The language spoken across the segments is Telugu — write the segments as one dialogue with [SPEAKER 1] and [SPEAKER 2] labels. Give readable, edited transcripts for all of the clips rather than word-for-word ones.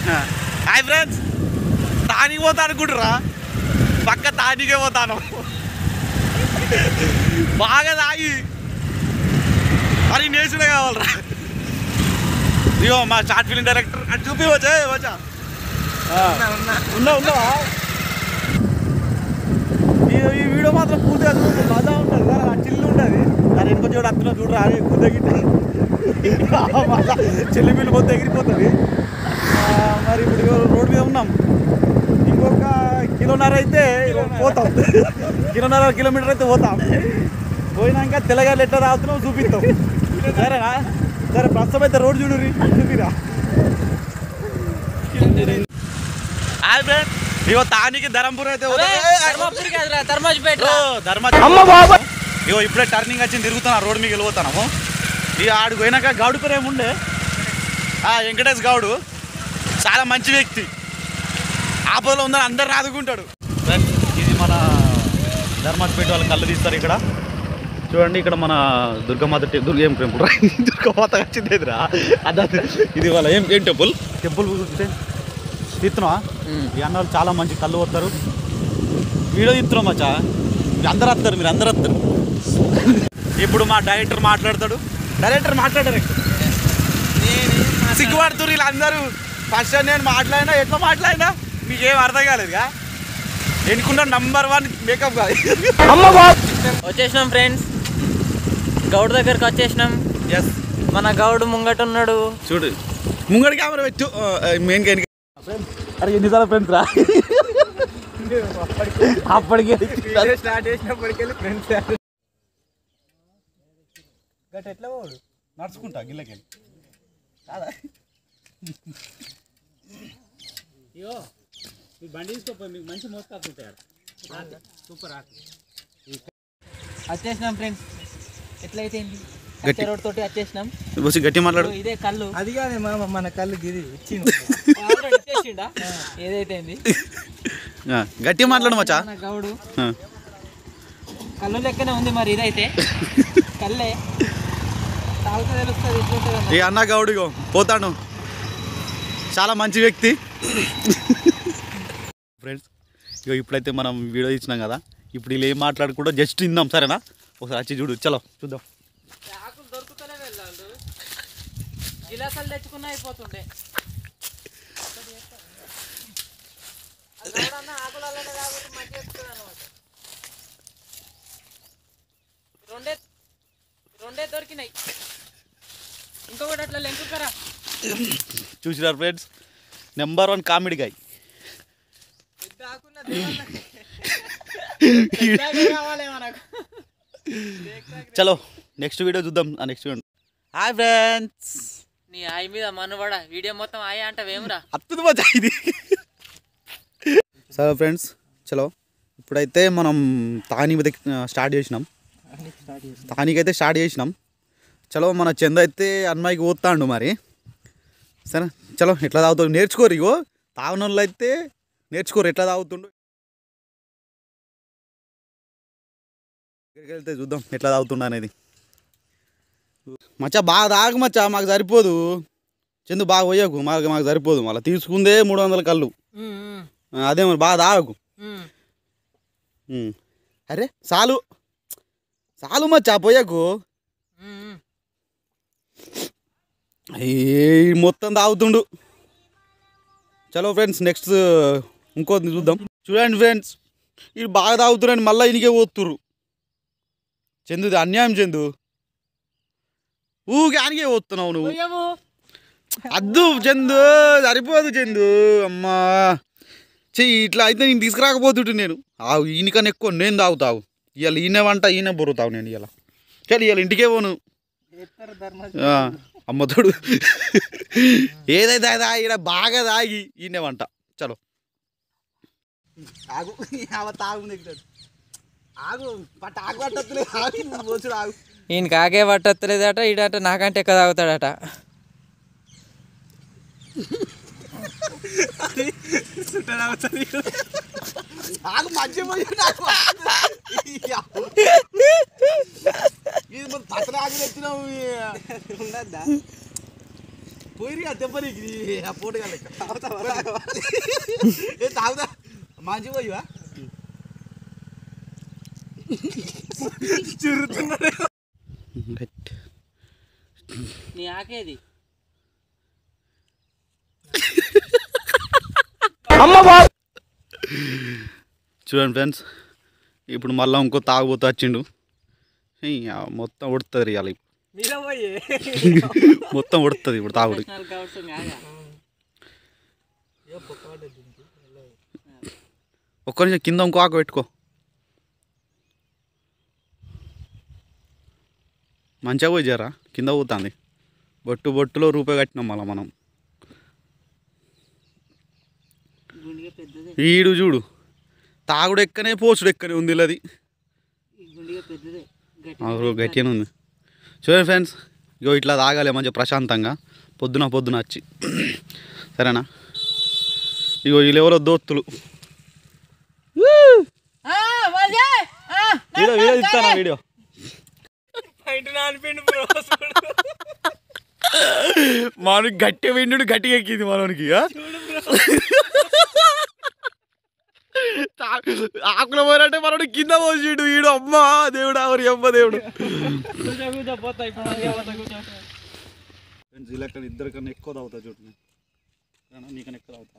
[SPEAKER 1] హాయ్ ఫ్రెండ్స్, తానికి పోతా అనుకుంటురా, పక్క తానికే పోతాను. బాగా తాగి మరి నేసుడే కావాలరా. ఇగో మా షార్ట్ ఫిల్మ్ డైరెక్టర్ అటు చూపి వచ్చా ఉన్నావా? ఈ వీడియో మాత్రం పూర్తిగా చూస్తే మజా ఉంటుంది కదా, చిల్లు ఉంటుంది. దాని వెనుక చూడ అత్తున చూడరా కుదగిట్టి మజా చెల్లి బిల్లు పోతే ఎగిరిపోతుంది. మరి ఇప్పుడు రోడ్డు మీద ఉన్నాం, ఇంకొక కిలోన్నర అయితే పోతాం, కిలోమీటర్ అయితే పోతాం. పోయినాక తెల్లగారు ఎట్లా రావుతున్నాం చూపిస్తాం. సరేనా? సరే, ప్రస్తుతం అయితే రోడ్డు చూడురి, చూపిరా. ఇగో తానికి ధర్మపురం అయితే ఇగో ఇప్పుడే టర్నింగ్ వచ్చింది, తిరుగుతున్నా రోడ్డు మీకు వెళ్ళిపోతున్నాము. ఇక ఆడికి పోయినాక గౌడు పేరు ఏముండే, వెంకటేష్ గౌడు చాలా మంచి వ్యక్తి, ఆపదలో ఉందని అందరు రాదుకుంటాడు. ఇది మన ధర్మాజ్పేట వాళ్ళు కళ్ళు తీస్తారు ఇక్కడ చూడండి. ఇక్కడ మన దుర్గమాత ఏం టెంపుల్ దుర్గమాత వచ్చింది ఎదురా అదా. ఇది వాళ్ళ ఏం టెంపుల్ తీస్తున్నావా? ఈ అన్న వాళ్ళు చాలా మంచి కళ్ళు వస్తారు, వీడియో తీస్తున్నాం మచ్చా. అందరు వస్తారు, మీరు అందరు వస్తారు. ఇప్పుడు మా డైరెక్టర్ మాట్లాడతాడు. డైరెక్టర్ మాట్లాడారు, సిగ్గుపడుతున్నారు వీళ్ళందరూ. ఫస్ట్ నేను మాట్లాడినా, ఎట్లా మాట్లాడినా మీకేం అర్థం కాలేదుగా. ఎన్నుకున్న నంబర్ 1 మేకప్ కాదు.
[SPEAKER 2] వచ్చేసినాం ఫ్రెండ్స్, గౌడ్ దగ్గరకు వచ్చేసినాం.
[SPEAKER 1] ఎస్,
[SPEAKER 2] మన గౌడ్ ముంగట ఉన్నాడు
[SPEAKER 1] చూడు, ముంగడి కెమెరా పెట్టు. మెయిన్ అరే ఎన్నిసార్లు ఫ్రెండ్స్ రా, అప్పటికే
[SPEAKER 2] స్టార్ట్ చేసినప్పటికెళ్ళి ఫ్రెండ్స్. గట్ ఎట్లా పోడు,
[SPEAKER 1] నడుచుకుంటా గిల్లకెళ్ళి కాదా.
[SPEAKER 2] అయ్యో మీ బండి తీసుకోపోయి మీకు మంచి మోసుకుంటాడు. సూపర్ వచ్చేసినాం ఫ్రెండ్స్. ఎట్లయితే రోడ్ తోటి వచ్చేసినాం.
[SPEAKER 1] గట్టి మాట్లాడు.
[SPEAKER 2] ఇదే కళ్ళు, అది కాదు మన కళ్ళు గిరి ఇచ్చిండా. ఏదైతే
[SPEAKER 1] గట్టి మాట్లాడు మచ్చా.
[SPEAKER 2] గౌడు కళ్ళు లెక్కనే ఉంది మరి, ఇదైతే కళ్ళే తాగుతా తెలుస్తుంది.
[SPEAKER 1] ఈ అన్న గౌడు పోతాను, చాలా మంచి వ్యక్తి. ఫ్రెండ్స్ ఇగో ఇప్పుడైతే మనం వీడియో ఇచ్చినాం కదా, ఇప్పుడు వీళ్ళు ఏం మాట్లాడుకుంటూ జస్ట్ ఇందాం. సరేనా? ఒకసారి వచ్చి చూడు, చలో చూద్దాం.
[SPEAKER 2] ఆకులు దొరుకుతూనే వెళ్ళాలి, గిలాసాలు తెచ్చుకున్నా అయిపోతుండే. ఆకులలోనే కాబట్టి మంచిగా ఎక్కుతుంది అనమాట. రెండే దొరికినాయి, ఇంకొకటి అట్లా లెంకుకరా.
[SPEAKER 1] చూసినారు ఫ్రెండ్స్, నెంబర్ 1 కామెడీ గాయ్. చలో నెక్స్ట్ వీడియో చూద్దాం. Next video. హాయ్ ఫ్రెండ్స్,
[SPEAKER 2] నీ ఆయి మీద మనువాడ వీడియో మొత్తం ఆయ అంటవేమరా
[SPEAKER 1] అత్తుది మచ్చా ఇది. సరే ఫ్రెండ్స్, చలో ఇప్పుడైతే మనం తాని మీద స్టార్ట్ చేసినాం. తానికైతే స్టార్ట్ చేసినాం. చలో మన చంద అయితే అమ్మాయికి పోతాండు మరి. సరే చలో, ఎట్లా తాగుతాడు నేర్చుకోరు. ఇగో తాగిన వాళ్ళు అయితే నేర్చుకోరు ఎట్లా తాగుతుండు. ఇక్కడికి వెళ్తే చూద్దాం ఎట్లా తాగుతుండ అనేది. మచ్చా బాగా తాగు మచ్చా, మాకు సరిపోదు. చందు బాగా పోయకు, మాకు సరిపోదు. మళ్ళీ తీసుకుందే 300 కళ్ళు. అదే మరి బాగా తాగకు. అరే చాలు మచ్చా పోయకు. మొత్తం తాగుతుండు. చలో ఫ్రెండ్స్, నెక్స్ట్ ఇంకోటి చూద్దాం. చూడండి ఫ్రెండ్స్, వీడు బాగా తాగుతున్నారని మళ్ళీ ఇనికే పోతుర్రు. చందుది అన్యాయం. చందు ఊకే ఆనికే పోతున్నావు నువ్వు. అద్దు చందు, సరిపోదు చందు. అమ్మా చెయ్యి ఇట్లా అయితే నేను తీసుకురాకపోతుంటే నేను. ఈయనకన్నా ఎక్కువ నేను తాగుతావు. ఇవాళ ఈయన వంట ఈయన బొరుతావు. నేను ఇవాళ ఇవాళ ఇంటికే పోను. అమ్మతోడు ఏదైతే ఇక్కడ బాగా తాగి ఈయన వంట. చలో ఆగు, తాగు ఆగు, ఆగు పట్టలేదు. ఆగు,
[SPEAKER 2] ఈయనకి ఆగే పట్టలేదట. ఈడట నాకంటే ఎక్కువ తాగుతాడట.
[SPEAKER 1] ఆగు మంచి పక్కన ఆగు తెచ్చినావు. పోయి దెబ్బనికి ఆ పోటీ తాగుదా మంచి పోయివా చురుతున్నాడు
[SPEAKER 2] నీ ఆకేది
[SPEAKER 3] చూడండి ఫ్రెండ్స్, ఇప్పుడు మళ్ళీ ఇంకో తాగుబోతూ వచ్చిండు. మొత్తం ఉడుతుంది ఇవాళ, మొత్తం ఉడుతుంది ఇప్పుడు తాగుడు. ఒక్క నిమిషం కింద ఇంకో ఆకు పెట్టుకో. మంచిగా పోయి జరా కింద పోతుంది. బొట్టులో రూపాయి కట్టినాం మళ్ళీ మనం. ఈడు చూడు తాగుడు ఎక్కనే పోసుడు ఎక్కనే ఉంది. అది గట్టిగానే ఉంది. చూడండి ఫ్రెండ్స్, ఇగో ఇట్లా తాగాలి మంచిగా ప్రశాంతంగా పొద్దున వచ్చి. సరేనా? ఇగో వీళ్ళు ఎవరో దోస్తులు. వీడియో ఇస్తానా? వీడియో మనకి గట్టి విండు గట్టిగా ఎక్కింది మనకి. ఆకుల పోరంటే మనోడు కింద పోసిండు. వీడు అమ్మా దేవుడు ఎవరి అమ్మ దేవుడు. ఇద్దరు కన్నా ఎక్కువ తాగుతా చూడు. నీకన్నా ఎక్కువ తాగుతా.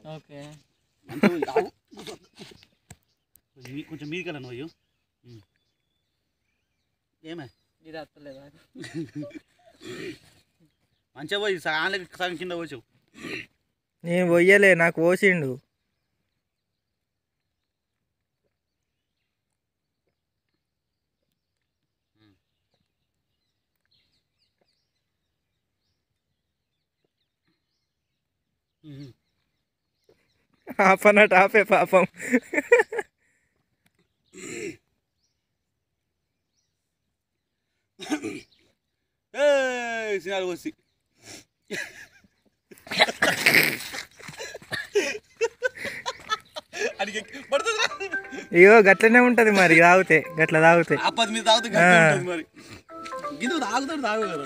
[SPEAKER 3] కొంచెం మీదికెళ్ళను అయ్యో. ఏమే
[SPEAKER 2] ఇది అత్తలేదా?
[SPEAKER 3] మంచిగా పోయి సగం కింద పోసావు.
[SPEAKER 4] నేను పోయలే, నాకు పోసిండు. ఆపనట్టు ఆపే పాపం.
[SPEAKER 3] సినాలు పోసి
[SPEAKER 4] ఇగో గట్లనే ఉంటది మరి తాగితే, గట్ల తాగితే.
[SPEAKER 3] ఆపది మీద తాగుతుంది మరి. గిద్దు తాగుతాడు తాగు కదా.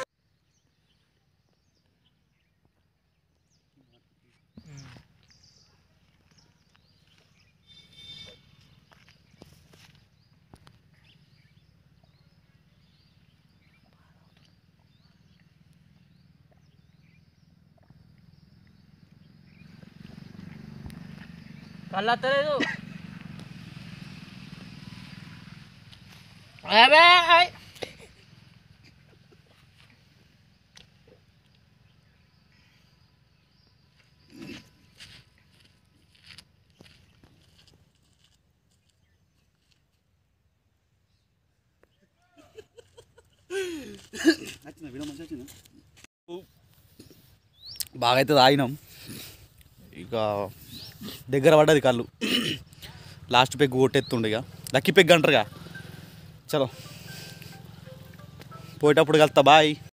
[SPEAKER 2] కళ్ళు అత్తలేదు.
[SPEAKER 3] బాగా అయితే తాగినాం. ఇక దగ్గర పడ్డది కళ్ళు. లాస్ట్ పెగ్ కొట్టేస్తుండే. ఇక లక్కీ పెగ్ అంటారుగా. చలో పోయేటప్పుడు కలుతా. బాయ్.